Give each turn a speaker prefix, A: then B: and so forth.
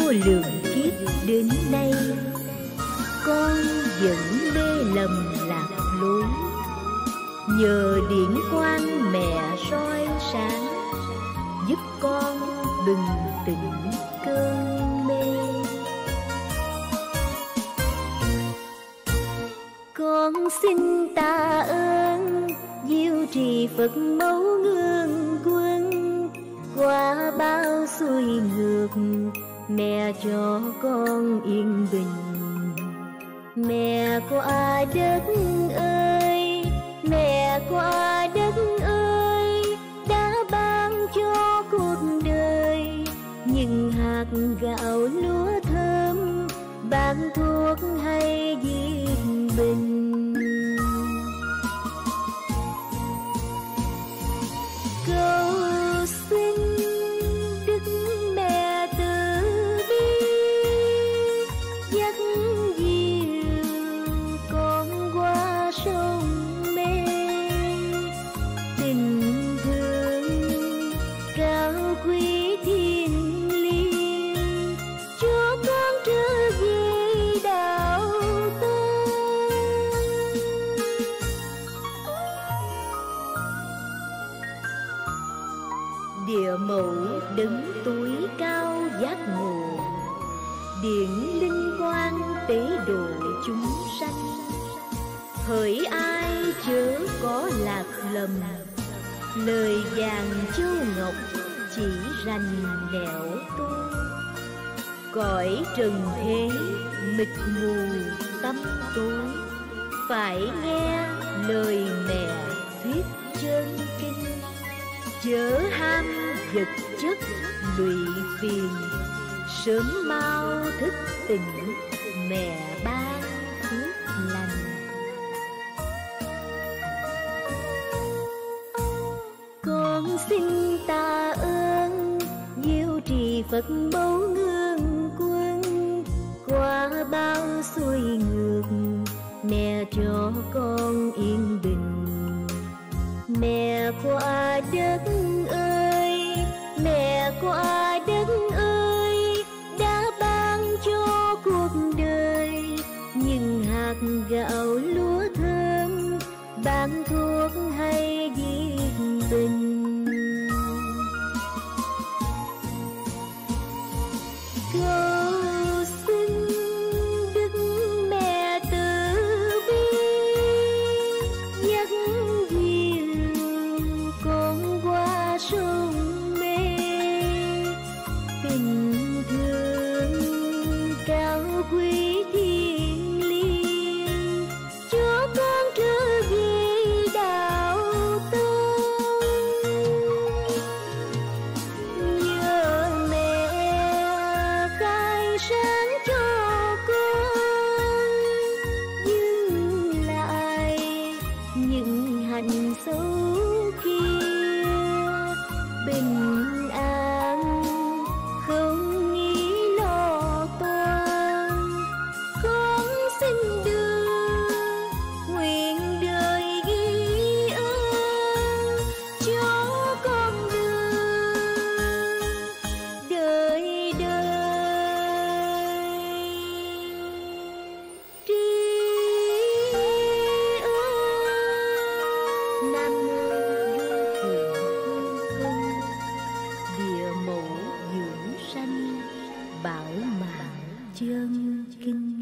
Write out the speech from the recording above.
A: vô lượng kiếp đến nay, con vẫn mê lầm lạc lối. Nhờ điển quang mẹ soi sáng, giúp con bừng tỉnh cơn mê. Con xin tạ ơn diệu trì Phật mẫu ngương quân, qua bao xuôi ngược mẹ cho con yên bình. Mẹ qua đất ơi, mẹ qua đất ơi, đã ban cho cuộc đời những hạt gạo lúa thơm, ban thuốc hay diệt bình. Cầu xin Đức Mẹ từ bi dắt dìu con qua sông mê, tình thương cao quý thiêng liêng cho con trở về đạo tâm. Địa mẫu đấng tối cao giác ngộ, điển linh quang tế độ chúng sanh. Hỡi ai chớ có lạc lầm, lời vàng châu ngọc chỉ rành nẻo tôi. Cõi trần thế mịt mù tâm tối, phải nghe lời mẹ thuyết chân kinh. Chớ ham vật chất lụy phiền, sớm mau thức tỉnh mẹ ban phước lành. Con xin tạ ơn diệu trì Phật mẫu ngương quân, qua bao xuôi ngược mẹ cho con yên bình. Mẹ qua đất ơi, mẹ qua đất ơi, đã ban cho cuộc đời những hạt gạo lúa thơm, ban thuốc hay diệt bình. Cầu xin Đức Mẹ từ bi dắt dìu con qua sông mê, tình thương cao quý thiêng liêng cho con trở về đạo tâm. Nhờ mẹ khai sáng cho con, dừng lại những hành xấu kia, bình an không nghĩ lo toan. Con xin đưa nguyện đời ghi ơn cho con đường đời đời tri ân. Nam mô Vô Thượng Hương Cung, địa mẫu dưỡng sanh, bảo mạng chân kinh.